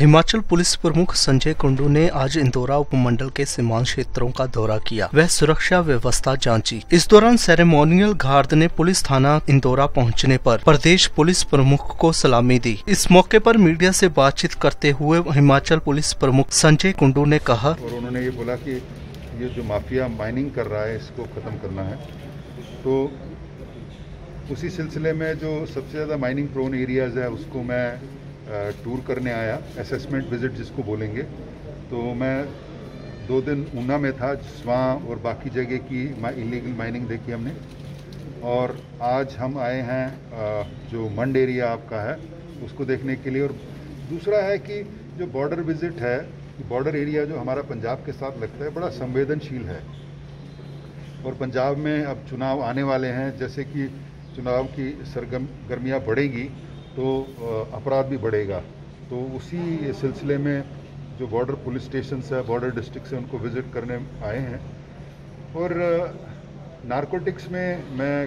Himachal police प्रमुख संजय कुंडू ने आज इंदौरा उपमंडल के सीमांत क्षेत्रों का दौरा किया। वह सुरक्षा व्यवस्था जांची। इस दौरान सेरेमोनियल गार्ड ने पुलिस थाना इंदौरा पहुंचने पर प्रदेश पुलिस प्रमुख को सलामी दी। इस मौके पर मीडिया से बातचीत करते हुए हिमाचल पुलिस प्रमुख संजय कुंडू ने कहा, और उन्होंने ये बोला कि ये जो माफिया माइनिंग कर रहा है इसको ख़त्म करना है। तो उसी सिलसिले में जो सबसे ज़्यादा माइनिंग प्रोन एरियाज़ है उसको मैं टूर करने आया, असेसमेंट विजिट जिसको बोलेंगे। तो मैं 2 दिन ऊना में था, वहाँ और बाकी जगह की इलीगल माइनिंग देखी हमने। और आज हम आए हैं जो मंड एरिया आपका है उसको देखने के लिए। और दूसरा है कि जो बॉर्डर विजिट है, बॉर्डर एरिया जो हमारा पंजाब के साथ लगता है बड़ा संवेदनशील है। और पंजाब में अब चुनाव आने वाले हैं, जैसे कि चुनाव की सरगर्मियाँ बढ़ेगी तो अपराध भी बढ़ेगा। तो उसी सिलसिले में जो बॉर्डर पुलिस स्टेशन है, बॉर्डर डिस्ट्रिक्ट से उनको विज़िट करने आए हैं। और नारकोटिक्स में मैं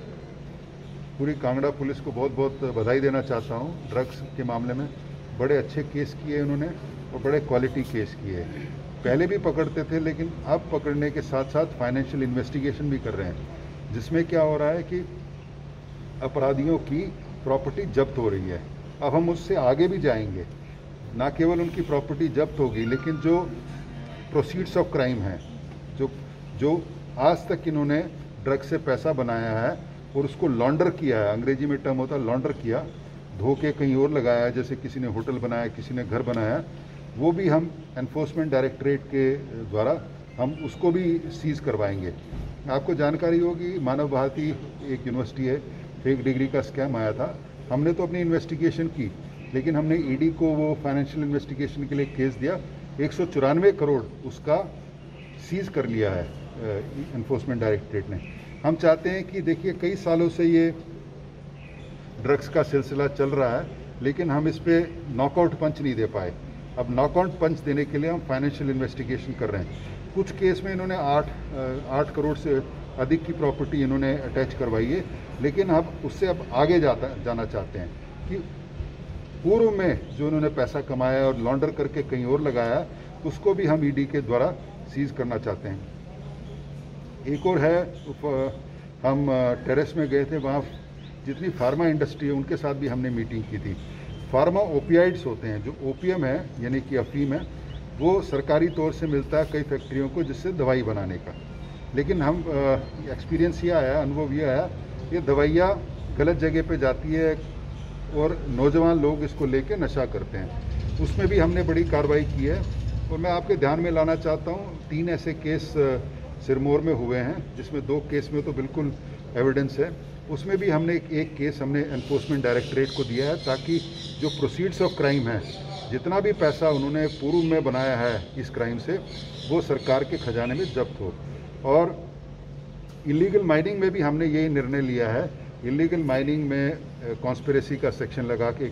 पूरी कांगड़ा पुलिस को बहुत बहुत बधाई देना चाहता हूँ। ड्रग्स के मामले में बड़े अच्छे केस किए उन्होंने और बड़े क्वालिटी केस किए। पहले भी पकड़ते थे, लेकिन अब पकड़ने के साथ साथ फाइनेंशियल इन्वेस्टिगेशन भी कर रहे हैं, जिसमें क्या हो रहा है कि अपराधियों की प्रॉपर्टी जब्त हो रही है। अब हम उससे आगे भी जाएंगे, ना केवल उनकी प्रॉपर्टी जब्त होगी, लेकिन जो प्रोसीड्स ऑफ क्राइम हैं, जो आज तक इन्होंने ड्रग्स से पैसा बनाया है और उसको लॉन्डर किया है, अंग्रेजी में टर्म होता है लॉन्डर किया, धो के कहीं और लगाया है, जैसे किसी ने होटल बनाया, किसी ने घर बनाया, वो भी हम एनफोर्समेंट डायरेक्टरेट के द्वारा हम उसको भी सीज करवाएंगे। आपको जानकारी होगी, मानव भारती एक यूनिवर्सिटी है, फेक डिग्री का स्कैम आया था। हमने तो अपनी इन्वेस्टिगेशन की, लेकिन हमने ईडी को वो फाइनेंशियल इन्वेस्टिगेशन के लिए केस दिया। 194 करोड़ उसका सीज कर लिया है एनफोर्समेंट डायरेक्टरेट ने। हम चाहते हैं कि देखिए, कई सालों से ये ड्रग्स का सिलसिला चल रहा है, लेकिन हम इस पर नॉकआउट पंच नहीं दे पाए। अब नॉकआउट पंच देने के लिए हम फाइनेंशियल इन्वेस्टिगेशन कर रहे हैं। कुछ केस में इन्होंने 8 करोड़ से अधिक की प्रॉपर्टी इन्होंने अटैच करवाई है, लेकिन अब उससे अब आगे जाना चाहते हैं कि पूर्व में जो इन्होंने पैसा कमाया और लॉन्डर करके कहीं और लगाया, उसको भी हम ईडी के द्वारा सीज करना चाहते हैं। एक और है, हम टेरेस में गए थे, वहाँ जितनी फार्मा इंडस्ट्री है उनके साथ भी हमने मीटिंग की थी। फार्मा ओपियाइड्स होते हैं, जो ओपीएम है यानी कि अफीम है, वो सरकारी तौर से मिलता है कई फैक्ट्रियों को, जिससे दवाई बनाने का। लेकिन हम एक्सपीरियंस ये आया, अनुभव ये आया, ये दवाइयाँ गलत जगह पे जाती है और नौजवान लोग इसको लेके नशा करते हैं। उसमें भी हमने बड़ी कार्रवाई की है। और मैं आपके ध्यान में लाना चाहता हूँ, 3 ऐसे केस सिरमौर में हुए हैं, जिसमें 2 केस में तो बिल्कुल एविडेंस है। उसमें भी हमने एक केस हमने एनफोर्समेंट डायरेक्टरेट को दिया है, ताकि जो प्रोसीड्स ऑफ क्राइम है, जितना भी पैसा उन्होंने पूर्व में बनाया है इस क्राइम से, वो सरकार के खजाने में जब्त हो। और इलीगल माइनिंग में भी हमने यही निर्णय लिया है। इलीगल माइनिंग में कॉन्स्पिरेसी का सेक्शन लगा के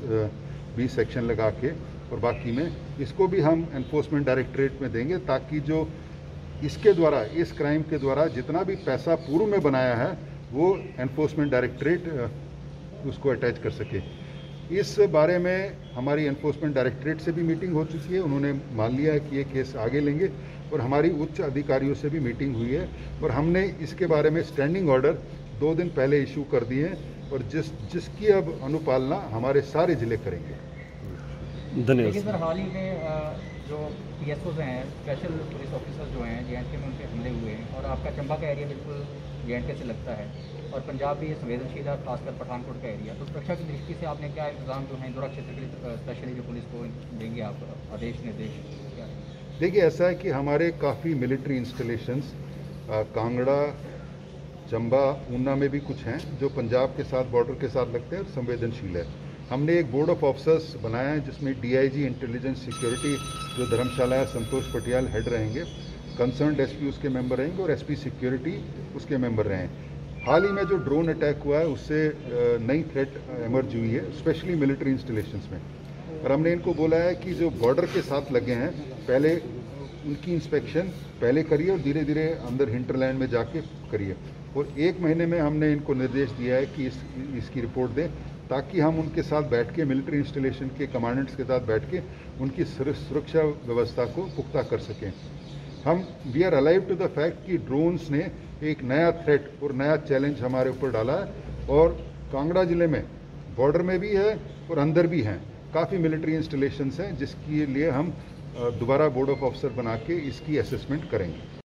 120 सेक्शन लगा के, और बाकी में इसको भी हम एनफोर्समेंट डायरेक्टरेट में देंगे, ताकि जो इसके द्वारा, इस क्राइम के द्वारा जितना भी पैसा पूर्व में बनाया है, वो एनफोर्समेंट डायरेक्टरेट उसको अटैच कर सके। इस बारे में हमारी एनफोर्समेंट डायरेक्टरेट से भी मीटिंग हो चुकी है। उन्होंने मान लिया है कि ये केस आगे लेंगे, और हमारी उच्च अधिकारियों से भी मीटिंग हुई है, और हमने इसके बारे में स्टैंडिंग ऑर्डर 2 दिन पहले इशू कर दिए हैं, और जिसकी अब अनुपालना हमारे सारे जिले करेंगे। धन्यवाद। लेकिन सर, हाल ही में जो पीएसओज हैं, स्पेशल पुलिस ऑफिसर जो हैं जेएंडके में, उनके हमले हुए हैं, और आपका चंबा का एरिया बिल्कुल जेएंडके से लगता है, और पंजाब भी संवेदनशील है, खासकर पठानकोट का एरिया। तो सुरक्षा की दृष्टि से आपने क्या इंतजाम जो है इंदौरा क्षेत्र के लिए स्पेशली जो पुलिस को देंगे आप आदेश निर्देश क्या? देखिए, ऐसा है कि हमारे काफ़ी मिलिट्री इंस्टॉलेशंस कांगड़ा, चंबा, ऊना में भी कुछ हैं, जो पंजाब के साथ, बॉर्डर के साथ लगते हैं और संवेदनशील है। हमने एक बोर्ड ऑफ ऑफिसर्स बनाया है, जिसमें डीआईजी इंटेलिजेंस सिक्योरिटी जो धर्मशाला है, संतोष पटियाल हेड रहेंगे, कंसर्न्ड एसपी उसके मेंबर रहेंगे, और एसपी सिक्योरिटी उसके मेंबर रहे। हाल ही में जो ड्रोन अटैक हुआ है, उससे नई थ्रेट एमर्ज हुई है, स्पेशली मिलिट्री इंस्टॉलेशंस में। और हमने इनको बोला है कि जो बॉर्डर के साथ लगे हैं, पहले उनकी इंस्पेक्शन पहले करिए और धीरे धीरे अंदर हिंटरलैंड में जाके करिए। और 1 महीने में हमने इनको निर्देश दिया है कि इसकी रिपोर्ट दें, ताकि हम उनके साथ बैठ के मिलिट्री इंस्टॉलेशन के कमांडेंट्स के साथ बैठ के उनकी सुरक्षा व्यवस्था को पुख्ता कर सकें। हम we are alive to the fact कि ड्रोन्स ने एक नया थ्रेट और नया चैलेंज हमारे ऊपर डाला है और कांगड़ा जिले में बॉर्डर में भी है और अंदर भी हैं काफ़ी मिलिट्री इंस्टॉलेशंस हैं, जिसके लिए हम दोबारा बोर्ड ऑफ ऑफिसर बना के इसकी असेसमेंट करेंगे।